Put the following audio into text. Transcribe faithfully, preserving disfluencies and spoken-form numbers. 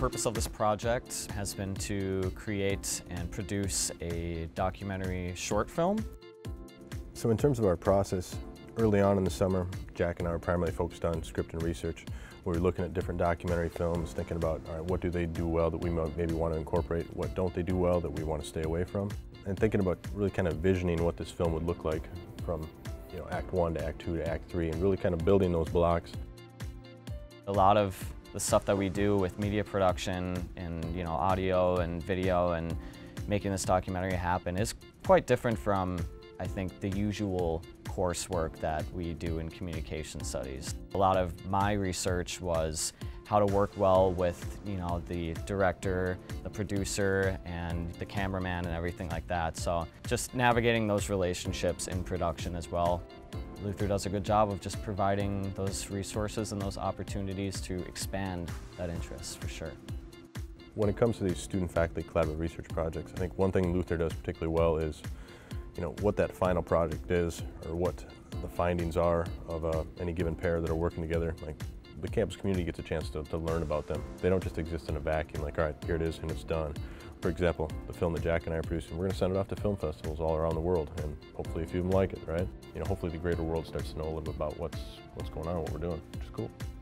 purpose of this project has been to create and produce a documentary short film. So in terms of our process, early on in the summer, Jack and I were primarily focused on script and research. We were looking at different documentary films, thinking about, all right, what do they do well that we maybe want to incorporate, what don't they do well that we want to stay away from, and thinking about really kind of visioning what this film would look like from, you know, act one to act two to act three, and really kind of building those blocks. A lot of the stuff that we do with media production and, you know, audio and video and making this documentary happen is quite different from, I think, the usual coursework that we do in communication studies. A lot of my research was how to work well with, you know, the director, the producer, and the cameraman and everything like that. So just navigating those relationships in production as well. Luther does a good job of just providing those resources and those opportunities to expand that interest, for sure. When it comes to these student-faculty collaborative research projects, I think one thing Luther does particularly well is, you know, what that final project is, or what the findings are of uh, any given pair that are working together. Like, the campus community gets a chance to, to learn about them. They don't just exist in a vacuum, like, all right, here it is and it's done. For example, the film that Jack and I are producing, we're going to send it off to film festivals all around the world, and hopefully a few of them like it, right? You know, hopefully the greater world starts to know a little bit about what's, what's going on, what we're doing, which is cool.